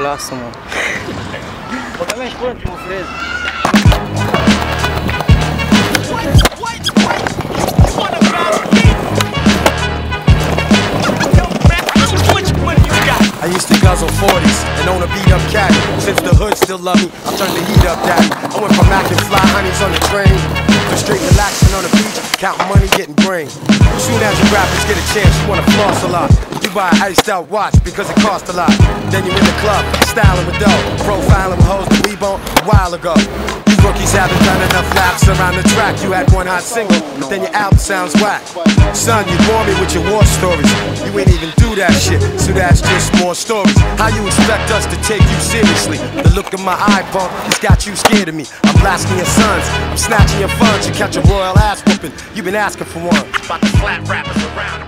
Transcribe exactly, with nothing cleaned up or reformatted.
lasă-mă. Bă, mea și până te mă frez. I used to guzzle forties and own a beat up cat. Since the hood still love me, I turned the heat up, daddy. I went from Mac and fly honeys on the train to straight relaxing on the beach, counting money, getting brain. Soon as you rappers get a chance, you wanna floss a lot. You buy an iced out watch because it costs a lot. Then you in the club, styling with dough, profiling with hoes that we bought a while ago. You rookies haven't done enough laps around the track. You had one hot single, but then your album sounds whack. Son, you bore me with your war stories. You ain't even do that shit, so that's just more stories. How you expect us to take you seriously? The look in my eye, punk, it's got you scared of me. I'm blasting your sons, I'm snatching your funds. You catch a royal ass whooping, you been asking for one. About to slap rappers around.